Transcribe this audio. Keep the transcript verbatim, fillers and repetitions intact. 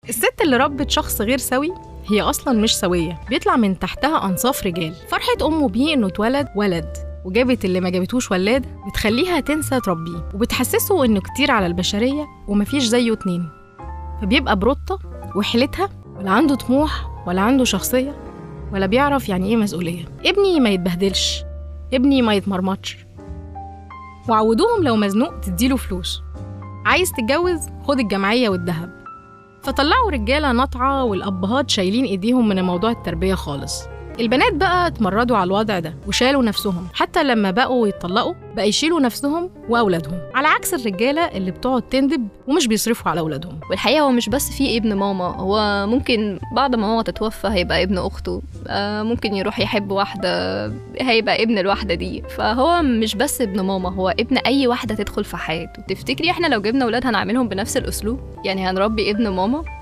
الست اللي ربت شخص غير سوي هي أصلاً مش سوية، بيطلع من تحتها أنصاف رجال. فرحة أمه بيه إنه اتولد ولد وجابت اللي ما جابتوش ولاد بتخليها تنسى تربيه، وبتحسسه إنه كتير على البشرية ومفيش زيه اتنين، فبيبقى بروتة وحيلتها، ولا عنده طموح ولا عنده شخصية ولا بيعرف يعني إيه مسؤولية. ابني ما يتبهدلش، ابني ما يتمرمطش، وعودوهم لو مزنوق تديله فلوس، عايز تتجوز خد الجمعية والذهب. فطلعوا رجالة نطعة والأبهات شايلين إيديهم من موضوع التربية خالص. البنات بقى اتمردوا على الوضع ده وشالوا نفسهم، حتى لما بقوا يتطلقوا بقى يشيلوا نفسهم وأولادهم، على عكس الرجالة اللي بتقعد تندب ومش بيصرفوا على أولادهم. والحقيقة هو مش بس في ابن ماما، هو ممكن بعد ما ماما تتوفى هيبقى ابن أخته، ممكن يروح يحب واحدة هيبقى ابن الواحدة دي. فهو مش بس ابن ماما، هو ابن أي واحدة تدخل في حياته. تفتكري احنا لو جبنا ولاد هنعملهم بنفس الأسلوب؟ يعني هنربي ابن ماما